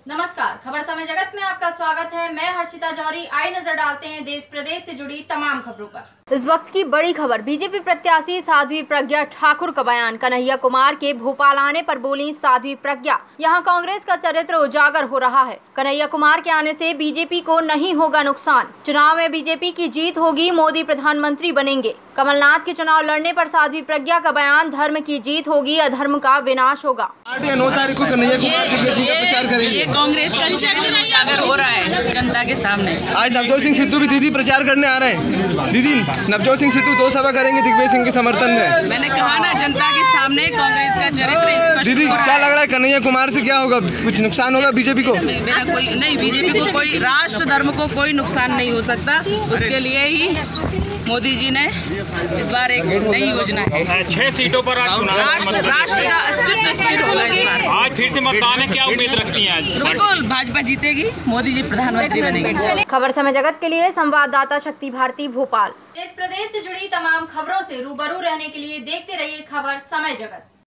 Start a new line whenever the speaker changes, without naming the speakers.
नमस्कार, खबर समय जगत में आपका स्वागत है। मैं हर्षिता जौहरी। आइए नजर डालते हैं देश प्रदेश से जुड़ी तमाम खबरों पर। इस वक्त की बड़ी खबर, बीजेपी प्रत्याशी साध्वी प्रज्ञा ठाकुर का बयान। कन्हैया कुमार के भोपाल आने पर बोली साध्वी प्रज्ञा, यहां कांग्रेस का चरित्र उजागर हो रहा है। कन्हैया कुमार के आने से बीजेपी को नहीं होगा नुकसान। चुनाव में बीजेपी की जीत होगी, मोदी प्रधानमंत्री बनेंगे। कमलनाथ के चुनाव लड़ने पर साध्वी प्रज्ञा का बयान, धर्म की जीत होगी, अधर्म का विनाश होगा।
9 तारीख को कन्हैया कुमार का प्रचार करेंगे।
कांग्रेस का चरित्र उजागर हो रहा है जनता के सामने।
आज नवजोत सिंह सिद्धू भी दीदी प्रचार करने आ रहे हैं। दीदी, नवजोत सिंह सिद्धू 2 सभा करेंगे दिग्विजय सिंह के समर्थन में।
मैंने कहा ना, जनता के सामने कांग्रेस का चरित्र।
दीदी, क्या लग रहा है कन्हैया कुमार से क्या होगा? कुछ नुकसान होगा बीजेपी को?
मेरा कोई नहीं, बीजेपी को कोई, राष्ट्र धर्म को कोई नुकसान नहीं हो सकता। उसके लिए ही मोदी जी ने इस बार एक नई योजना है।
6 सीटों पर आज चुनाव,
राष्ट्र का अस्तित्व स्थिर होगा इस बार।
आज फिर से मतदान है, क्या उम्मीद रखती हैं आज?
बिल्कुल, भाजपा जीतेगी, मोदी जी प्रधानमंत्री बनेंगे।
खबर समय जगत के लिए संवाददाता शक्ति भारती, भोपाल। देश प्रदेश से जुड़ी तमाम खबरों से रूबरू रहने के लिए देखते रहिए खबर समय जगत।